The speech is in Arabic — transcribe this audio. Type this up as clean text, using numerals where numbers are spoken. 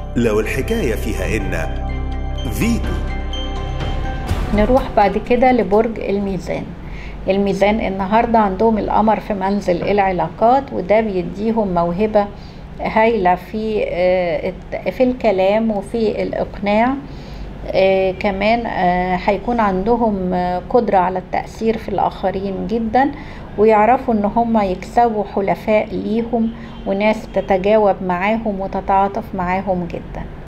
لو الحكاية فيها إن فيتو. نروح بعد كده لبرج الميزان. الميزان النهاردة عندهم القمر في منزل العلاقات، وده بيديهم موهبة هايلة في الكلام وفي الإقناع. كمان هيكون عندهم قدرة على التأثير في الآخرين جدا، ويعرفوا ان هم يكسبوا حلفاء ليهم وناس تتجاوب معاهم وتتعاطف معاهم جدا.